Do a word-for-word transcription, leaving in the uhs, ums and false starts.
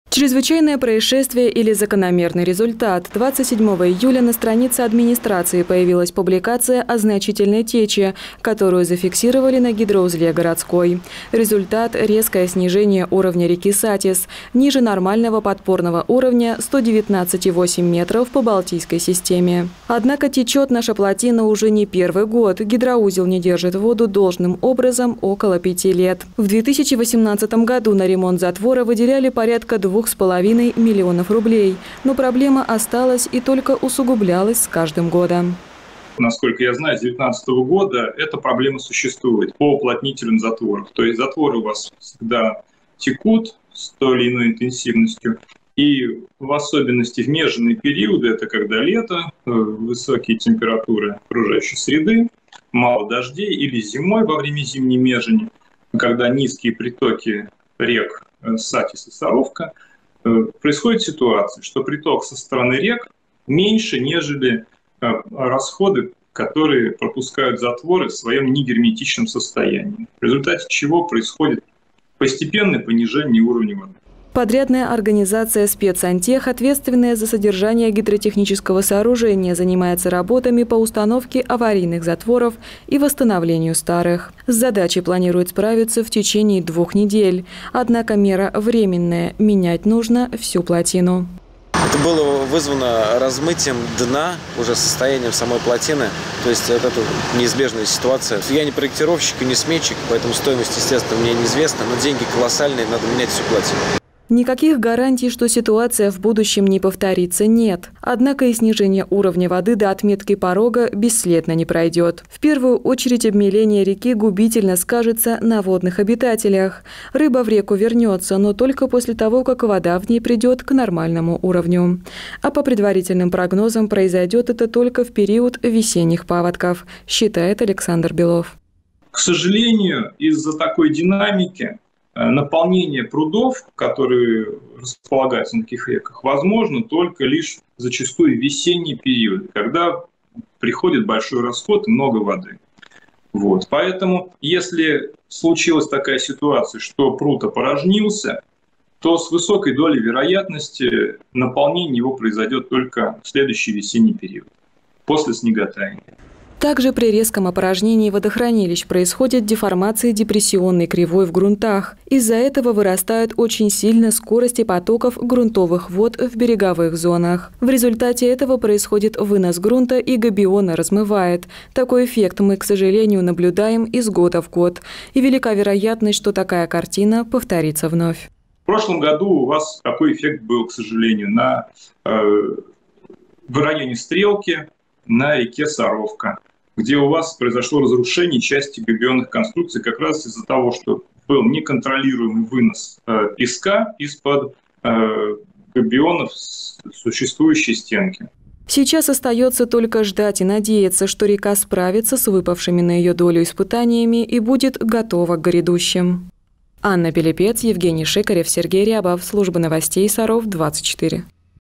Чрезвычайное происшествие или закономерный результат. двадцать седьмого июля на странице администрации появилась публикация о значительной тече, которую зафиксировали на гидроузле городской. Результат – резкое снижение уровня реки Сатис, ниже нормального подпорного уровня сто девятнадцать и восемь метров по Балтийской системе. Однако течет наша плотина уже не первый год. Гидроузел не держит воду должным образом около пяти лет. В две тысячи восемнадцатом году на ремонт затвора выделяли порядка двух с половиной миллионов рублей. Но проблема осталась и только усугублялась с каждым годом. Насколько я знаю, с две тысячи девятнадцатого года эта проблема существует по уплотнителям затворов. То есть затворы у вас всегда текут с той или иной интенсивностью. И в особенности в межные периоды, это когда лето, высокие температуры окружающей среды, мало дождей, или зимой во время зимней межени, когда низкие притоки рек Сатис и Саровка, происходит ситуация, что приток со стороны рек меньше, нежели расходы, которые пропускают затворы в своем негерметичном состоянии, в результате чего происходит постепенное понижение уровня воды. Подрядная организация «Спецсантех», ответственная за содержание гидротехнического сооружения, занимается работами по установке аварийных затворов и восстановлению старых. С задачей планирует справиться в течение двух недель. Однако мера временная – менять нужно всю плотину. Это было вызвано размытием дна, уже состоянием самой плотины. То есть это неизбежная ситуация. Я не проектировщик и не сметчик, поэтому стоимость, естественно, мне неизвестна, но деньги колоссальные, надо менять всю плотину. Никаких гарантий, что ситуация в будущем не повторится, нет. Однако и снижение уровня воды до отметки порога бесследно не пройдет. В первую очередь обмеление реки губительно скажется на водных обитателях. Рыба в реку вернется, но только после того, как вода в ней придет к нормальному уровню. А по предварительным прогнозам произойдет это только в период весенних паводков, считает Александр Белов. К сожалению, из-за такой динамики наполнение прудов, которые располагаются на таких реках, возможно только лишь зачастую в весенний период, когда приходит большой расход и много воды. Вот. Поэтому, если случилась такая ситуация, что пруд опорожнился, то с высокой долей вероятности наполнение его произойдет только в следующий весенний период, после снеготаяния. Также при резком опорожнении водохранилищ происходит деформация депрессионной кривой в грунтах. Из-за этого вырастают очень сильно скорости потоков грунтовых вод в береговых зонах. В результате этого происходит вынос грунта и габиона размывает. Такой эффект мы, к сожалению, наблюдаем из года в год. И велика вероятность, что такая картина повторится вновь. В прошлом году у вас такой эффект был, к сожалению, на, э, в районе Стрелки, на реке Саровка, где у вас произошло разрушение части габионных конструкций как раз из-за того, что был неконтролируемый вынос э, песка из-под э, габионов существующей стенки. Сейчас остается только ждать и надеяться, что река справится с выпавшими на ее долю испытаниями и будет готова к грядущим. Анна Пилипец, Евгений Шикарев, Сергей Рябов. Служба новостей Саров, двадцать четыре.